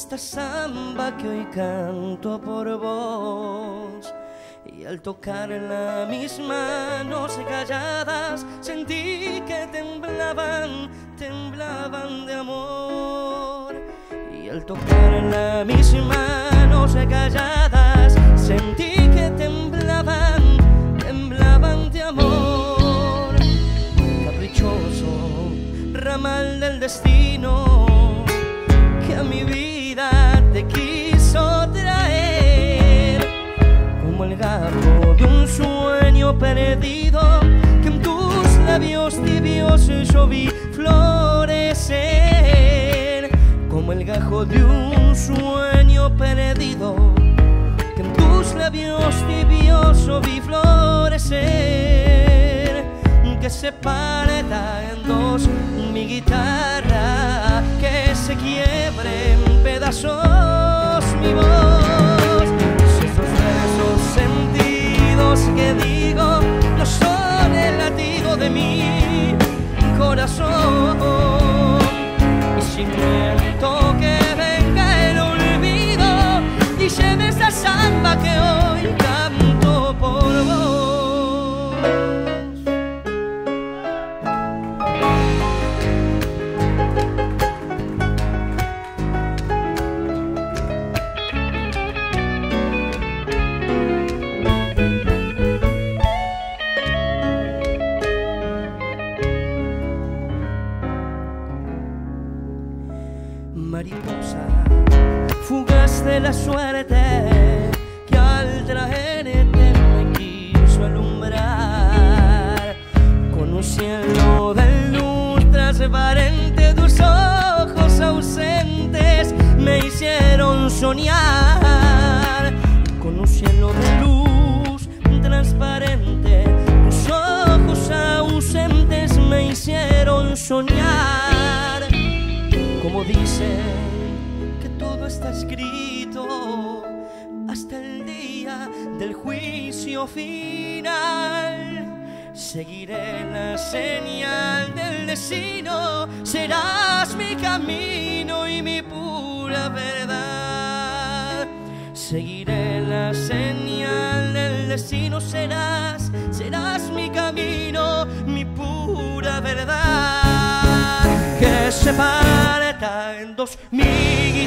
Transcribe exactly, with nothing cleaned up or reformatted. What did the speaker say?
esta samba que hoy canto por vos. Y al tocarla mis manos calladas sentí que temblaban, temblaban de amor. Y al tocarla mis manos calladas sentí que temblaban, temblaban de amor. Caprichoso ramal del destino que a mi vida te quiso traer, como el gajo de un sueño perdido que en tus labios tibios yo vi florecer, como el gajo de un sueño perdido que en tus labios tibios yo vi florecer, que se parta en dos mi guitarra, que se quiebre en pedazos mi voz. Esos versos sentidos que digo no son el latido de mi corazón. Y si siento que venga el olvido y lleve esa samba que hoy canto por vos. Mariposa fugaz de la suerte que al traerte me quiso alumbrar, con un cielo de luz transparente, tus ojos ausentes me hicieron soñar, con un cielo de luz transparente, tus ojos ausentes me hicieron soñar. Como dicen que todo está escrito hasta el día del juicio final, seguiré la señal del destino, serás mi camino y mi pura verdad. Seguiré la señal del destino, serás, serás mi camino, mi pura verdad. Que se parta en dos mi